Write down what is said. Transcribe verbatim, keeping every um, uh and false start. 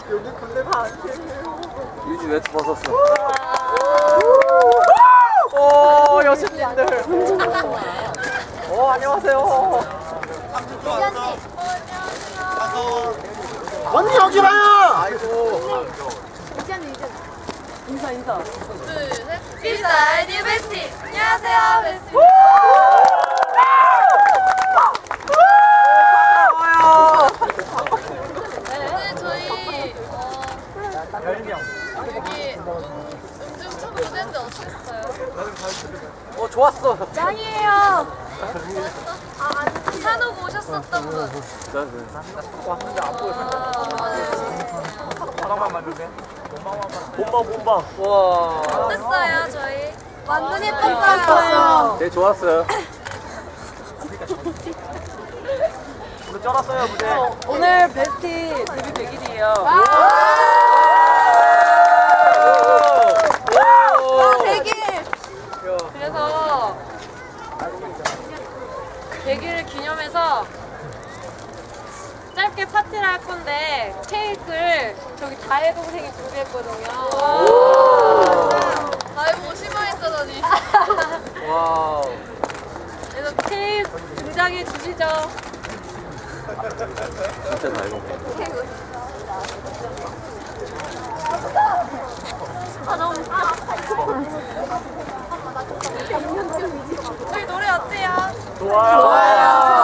여기 근데 다 안 돼. 유지 외투 벗었어. 오, 여신님들. 오, 안녕하세요. 언니 여기 봐요. 아이고. 인사 인사. 둘, 셋. 비쌀 뉴 베스티. 안녕하세요, 베스티. 오늘 저희 어, 별명. 여기 음중 첫 무대인데 어땠어요? 어, 좋았어. 짱이에요. 아, 산옥 오셨었던 분. 자꾸 왔는데 안 보였어. 아, 하나만 만들게. 본방 본방. 와. 어땠어요, 저희? 완전 예뻤어요. 네, 좋았어요. 우리 쩔었어요, 무대. 오늘 베스티 데뷔 백 일이에요. 백 일. 그래서 백 일을 기념해서 짧게 파티를 할 건데 케이크를 저기 다혜 동생이 준비했거든요. 아이고 심화했다더니. 와우. 그래서 케이크 등장해 주시죠. 진짜 달고. 아 너무 웃겨. 저희 노래 어때요? 좋아요. 좋아요.